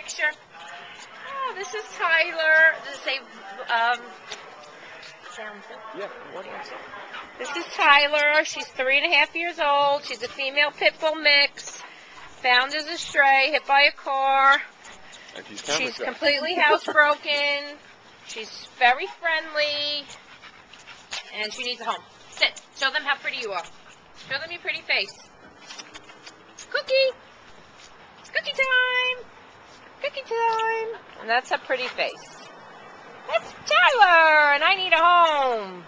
picture. Oh, this is Tyler. Does it say sound? Yeah. Audio. This is Tyler. She's 3.5 years old. She's a female pit bull mix. Found as a stray, hit by a car. And She's completely housebroken. She's very friendly. And she needs a home. Sit. Show them how pretty you are. Show them your pretty face. Cookie. It's cookie time. Cookie time. And that's a pretty face. That's Tyler, and I need a home.